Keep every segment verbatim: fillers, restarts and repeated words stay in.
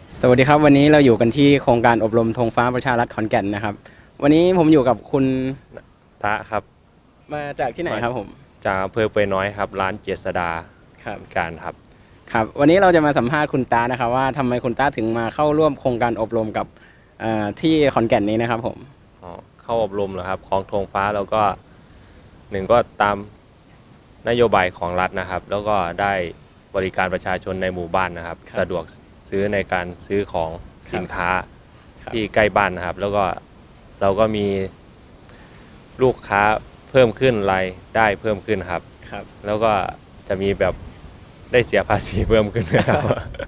สวัสดีครับวันนี้เราอยู่กันที่โครงการอบรมธงฟ้าประชารัฐขอนแก่นนะครับวันนี้ผมอยู่กับคุณตะครับมาจากที่ไหนครับผมจากอำเภอเปยน้อยครับร้านเจษดาครับการครับครับวันนี้เราจะมาสัมภาษณ์คุณตานะครับว่าทำไมคุณตาถึงมาเข้าร่วมโครงการอบรมกับที่ขอนแก่นนี้นะครับผมอ๋อเข้าอบรมเหรอครับของธงฟ้าแล้วก็หนึ่งก็ตามนโยบายของรัฐนะครับแล้วก็ได้บริการประชาชนในหมู่บ้านนะครับสะดวกซื้อในการซื้อของสินค้าที่ใกล้บ้านนะครับแล้วก็เราก็มีลูกค้าเพิ่มขึ้นรายได้เพิ่มขึ้นครับครับแล้วก็จะมีแบบได้เสียภาษีเพิ่มขึ้นครับ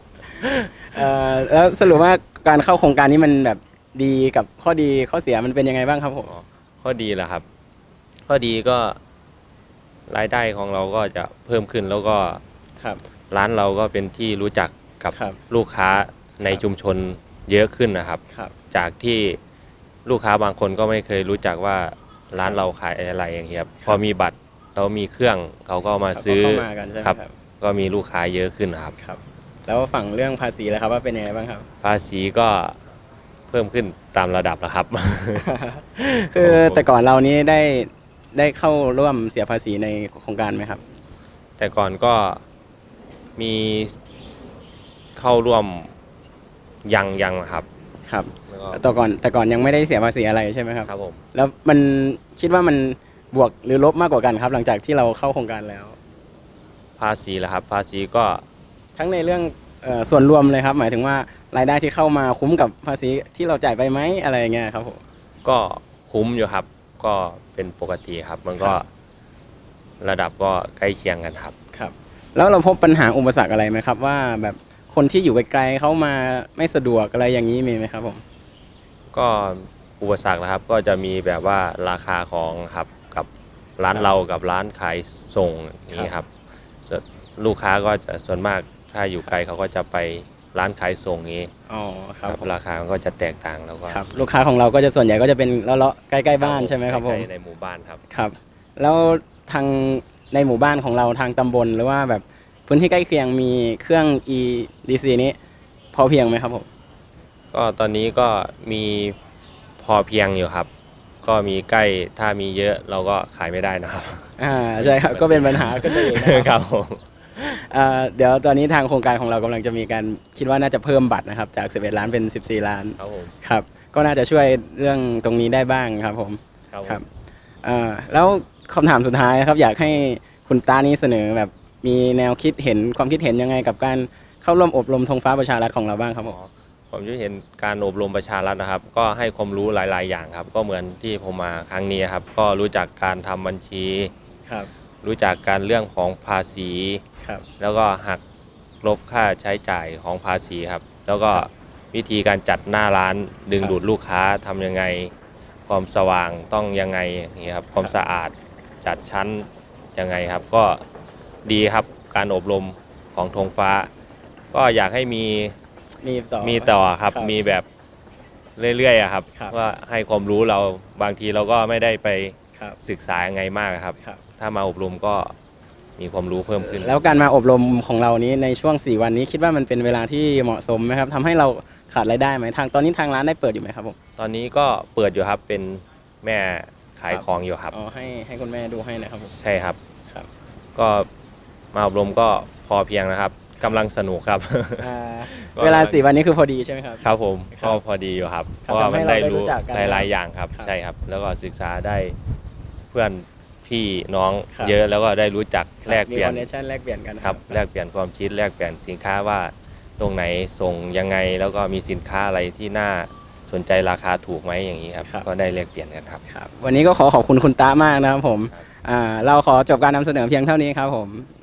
แล้วสรุปว่าการเข้าโครงการนี้มันแบบดีกับข้อดีข้อเสียมันเป็นยังไงบ้างครับผมข้อดีแหละครับข้อดีก็รายได้ของเราก็จะเพิ่มขึ้นแล้วก็ร้านเราก็เป็นที่รู้จักกับลูกค้าในชุมชนเยอะขึ้นนะครับจากที่ลูกค้าบางคนก็ไม่เคยรู้จักว่าร้านเราขายอะไรอย่างเงี้ยพอมีบัตรเรามีเครื่องเขาก็มาซื้อครับก็มีลูกค้าเยอะขึ้นครับครับแล้วฝั่งเรื่องภาษีแล้วครับว่าเป็นยังไงบ้างครับภาษีก็เพิ่มขึ้นตามระดับนะครับคือแต่ก่อนเรานี้ได้ได้เข้าร่วมเสียภาษีในโครงการไหมครับแต่ก่อนก็มีเข้าร่วมยังยังครับครับแต่ก่อนแต่ก่อนยังไม่ได้เสียภาษีอะไรใช่ไหมครับครับผมแล้วมันคิดว่ามันบวกหรือลบมากกว่ากันครับหลังจากที่เราเข้าโครงการแล้วภาษีแหละครับภาษีก็ทั้งในเรื่องส่วนรวมเลยครับหมายถึงว่ารายได้ที่เข้ามาคุ้มกับภาษีที่เราจ่ายไปไหมอะไรเงี้ยครับผมก็คุ้มอยู่ครับก็เป็นปกติครับมันก็ระดับก็ใกล้เคียงกันครับครับแล้วเราพบปัญหาอุปสรรคอะไรไหมครับว่าแบบคนที่อยู่ไกลๆเขามาไม่สะดวกอะไรอย่างนี้มีไหมครับผมก็อุปสรรคนะครับก็จะมีแบบว่าราคาของครับกับร้านเรากับร้านขายส่งนี้ครับลูกค้าก็จะส่วนมากถ้าอยู่ไกลเขาก็จะไปร้านขายส่งนี้อ๋อครับราคาก็จะแตกต่างแล้วก็ครับลูกค้าของเราก็จะส่วนใหญ่ก็จะเป็นเลาะๆใกล้ๆบ้านใช่ไหมครับผมในหมู่บ้านครับครับแล้วทางในหมู่บ้านของเราทางตำบลหรือว่าแบบพื้นที่ใกล้เคียงมีเครื่อง อี ดี ซี นี้พอเพียงไหมครับผมก็ตอนนี้ก็มีพอเพียงอยู่ครับก็มีใกล้ถ้ามีเยอะเราก็ขายไม่ได้นะครับอ่าใช่ครับก็เป็นปัญหาขึ้นไปอีกครับผมเดี๋ยวตอนนี้ทางโครงการของเรากำลังจะมีการคิดว่าน่าจะเพิ่มบัตรนะครับจากสิบเอ็ดล้านเป็นสิบสี่ล้านครับผมครับก็น่าจะช่วยเรื่องตรงนี้ได้บ้างครับผมครับแล้วคำถามสุดท้ายครับอยากให้คุณตานี้เสนอแบบมีแนวคิดเห็นความคิดเห็นยังไงกับการเข้าร่วมอบรมธงฟ้าประชารัฐของเราบ้างครับผมผมคิดเห็นการอบรมประชารัฐนะครับก็ให้ความรู้หลายๆอย่างครับก็เหมือนที่ผมมาครั้งนี้ครับก็รู้จักการทำบัญชีครับรู้จักการเรื่องของภาษีครับแล้วก็หักลบค่าใช้จ่ายของภาษีครับแล้วก็วิธีการจัดหน้าร้านดึงดูดลูกค้าทำยังไงความสว่างต้องยังไงอย่างนี้ครับความสะอาดจัดชั้นยังไงครับก็ดีครับการอบรมของธงฟ้าก็อยากให้มีมีต่อมีต่อครับมีแบบเรื่อยๆครับว่าให้ความรู้เราบางทีเราก็ไม่ได้ไปศึกษายังไงมากครับถ้ามาอบรมก็มีความรู้เพิ่มขึ้นแล้วการมาอบรมของเรานี้ในช่วงสี่วันนี้คิดว่ามันเป็นเวลาที่เหมาะสมไหมครับทำให้เราขาดรายได้ไหมทางตอนนี้ทางร้านได้เปิดอยู่ไหมครับผมตอนนี้ก็เปิดอยู่ครับเป็นแม่ขายของอยู่ครับอ๋อให้ให้คุณแม่ดูให้นะครับผมใช่ครับครับก็มาอบรมก็พอเพียงนะครับกำลังสนุกครับเวลาสี่วันนี้คือพอดีใช่ไหมครับครับผมก็พอดีอยู่ครับเพราะว่ามันได้รู้หลายๆอย่างครับใช่ครับแล้วก็ศึกษาได้เพื่อนพี่น้องเยอะแล้วก็ได้รู้จักแลกเปลี่ยนแลกเปลี่ยนกันครับแลกเปลี่ยนความคิดแลกเปลี่ยนสินค้าว่าตรงไหนส่งยังไงแล้วก็มีสินค้าอะไรที่น่าสนใจราคาถูกไหมอย่างนี้ครับก็ได้แลกเปลี่ยนกันครับวันนี้ก็ขอขอบคุณคุณตามากนะครับผมเราขอจบการนำเสนอเพียงเท่านี้ครับผม